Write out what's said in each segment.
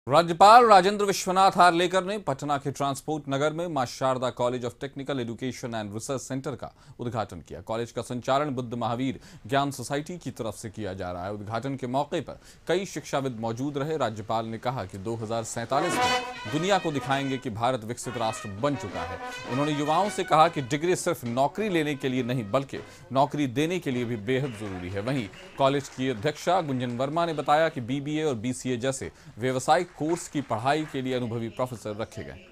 राज्यपाल राजेंद्र विश्वनाथ हार्लेकर ने पटना के ट्रांसपोर्ट नगर में मां Sharda college of technical education and research centre का उद्घाटन किया। कॉलेज का संचालन बुद्ध महावीर ज्ञान सोसाइटी की तरफ से किया जा रहा है। उद्घाटन के मौके पर कई शिक्षाविद मौजूद रहे। राज्यपाल ने कहा कि 2047 में दुनिया को दिखाएंगे कि भारत विकसित राष्ट्र बन चुका है। उन्होंने युवाओं से कहा कि डिग्री सिर्फ नौकरी लेने के लिए नहीं बल्कि नौकरी देने के लिए भी बेहद जरूरी है। वहीं कॉलेज की अध्यक्षा गुंजन वर्मा ने बताया कि BBA और BCA जैसे व्यवसायिक कोर्स की पढ़ाई के लिए अनुभवी प्रोफेसर रखे गए।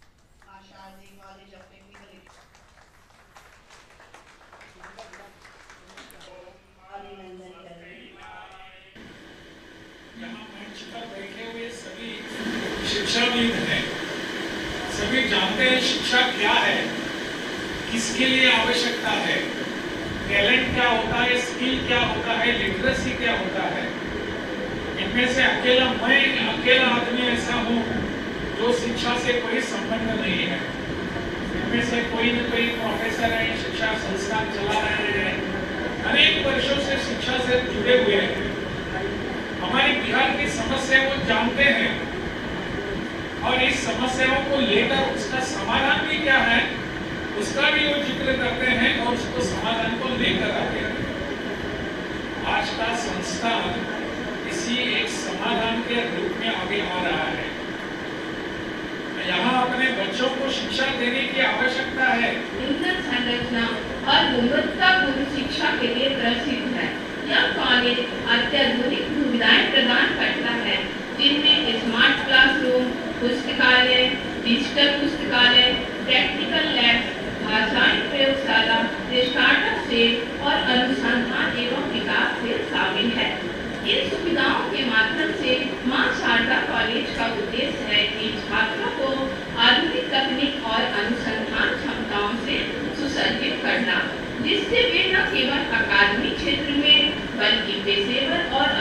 यहाँ मंच पर बैठे हुए सभी शिक्षाविद हैं, सभी जानते हैं शिक्षा क्या है, किसके लिए आवश्यकता है, टैलेंट क्या होता है, स्किल क्या होता है, लिटरेसी क्या होता है। इनमें से मैं अकेला आदमी ऐसा हूँ जो शिक्षा से कोई संबंध नहीं है। इनमें से कोई न कोई प्रोफेसर है, शिक्षा संस्थान चला रहे हैं, अनेक वर्षों से शिक्षा से जुड़े हुए हैं। हमारी बिहार की समस्या वो जानते हैं और इस समस्याओं को लेकर उसका समाधान भी क्या है उसका भी वो जिक्र करते हैं और उसको समाधान को लेकर आते हैं। आज का संस्थान इसी एक समाधान के रूप में आगे आ रहा है। यहाँ अपने बच्चों को शिक्षा देने की आवश्यकता है। उन्नत संरचना और गुणवत्तापूर्ण शिक्षा के लिए प्रसिद्ध है। यह कॉलेज अत्याधुनिक सुविधाएं प्रदान करता है, जिनमें स्मार्ट क्लासरूम, पुस्तकालय, डिजिटल पुस्तकालय, प्रैक्टिकल लैब, भाषाई प्रयोगशाला, स्टार्टअप सेल और अनुसंधान एवं विकास सेल शामिल है। इन सुविधाओं के माध्यम से मां शारदा कॉलेज का उद्देश्य है कि छात्रों को आधुनिक तकनीक और अनुसंधान क्षमताओं से सुसज्जित करना, जिससे वे न केवल अकादमिक क्षेत्र में बल्कि पेशेवर और